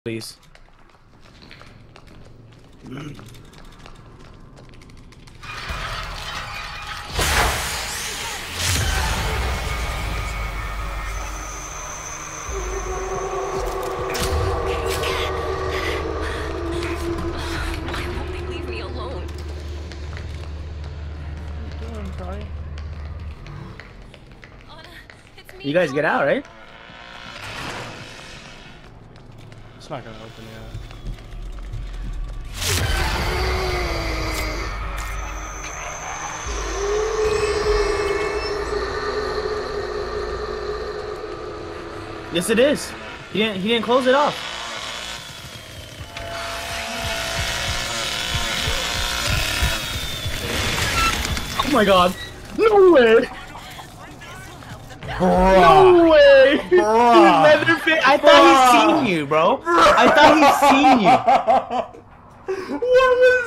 Please. Why won't they leave me alone? What are you doing, Charlie? Anna, it's me. You guys get out, right? It's not gonna open yet. Yes, it is. He didn't close it off. Oh my god. No way. No way. Leatherface. I thought he seen you, bro. I thought he seen you. What was